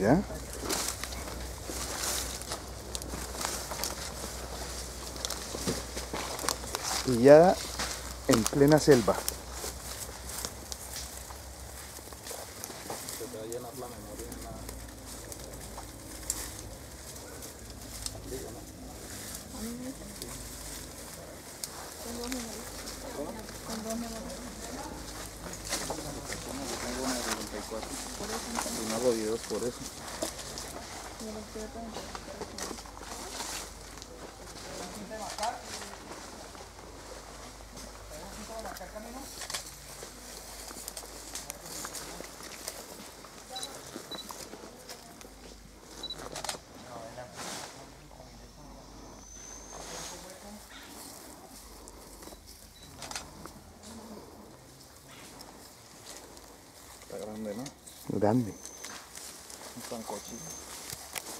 Mira. Y ya en plena selva. Se te va a llenar la memoria en la... Digo, ¿no? A mí me dice. Con dos números. Con dos números. Yo tengo una de 94 Por eso entonces. y no hago videos por eso. Yo los quiero preguntar. Está grande, ¿no? Grande. Un sancochito.